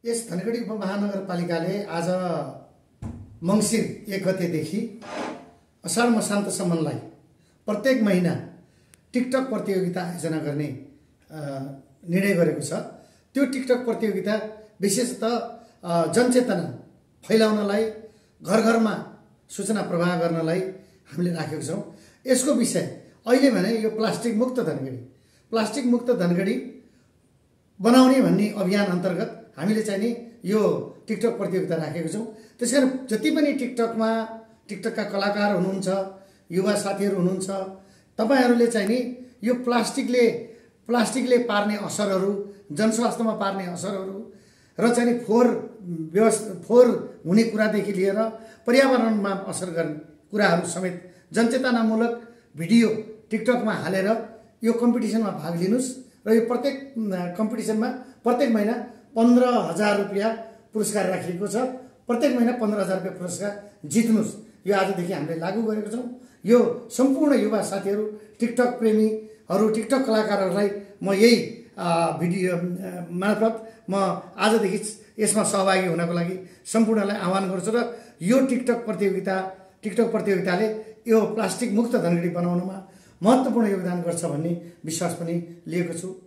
यस धनगढी उपमहानगरपालिकाले आज मङ्सिर 1 गतेदेखि असार मसान्तसम्मलाई प्रत्येक महिना टिकटक प्रतियोगिता आयोजना गर्ने निर्णय गरेको छ। त्यो टिकटक प्रतियोगिता विशेषतः जनचेतना फैलाउनलाई, घर घरमा सूचना प्रवाह गर्नलाई हामीले राखेको छौँ। यसको विषय अहिले भने यो प्लास्टिक मुक्त धनगढी बनाउने भन्ने अभियान अन्तर्गत हामीले चाहिँ नि यो टिकटक प्रतियोगिता राखेको छौँ। त्यसकारण जति पनि टिकटकका कलाकार हुनुहुन्छ, युवा साथीहरू हुनुहुन्छ, तपाईहरूले चाहिँ नि यो प्लास्टिकले पार्ने असरहरू, जनस्वास्थ्यमा पार्ने असरहरू र चाहिँ नि फोहोर हुने कुरादेखि लिएर पर्यावरणमा असर गर्ने कुराहरू समेत जनचेतनामूलक भिडियो टिकटकमा हालेर यो कम्पिटिसनमा भाग लिनुस् र यो प्रत्येक कम्पिटिसनमा प्रत्येक महिना 15,000 रुपियाँ पुरस्कार राखिएको छ। प्रत्येक महिना 15,000 रुपियाँ पुरस्कार जित्नुस्। यो आजदेखि हामीले लागू गरेको छौँ। यो सम्पूर्ण युवा साथीहरू, टिकटक प्रेमीहरू, टिकटक कलाकारहरूलाई म यही भिडियो मार्फत म आजदेखि यसमा सहभागी हुनको लागि सम्पूर्णलाई आह्वान गर्छु र यो टिकटक प्रतियोगिताले यो प्लास्टिक मुक्त धनगढी बनाउनमा महत्त्वपूर्ण योगदान गर्छ भन्ने विश्वास पनि लिएको छु।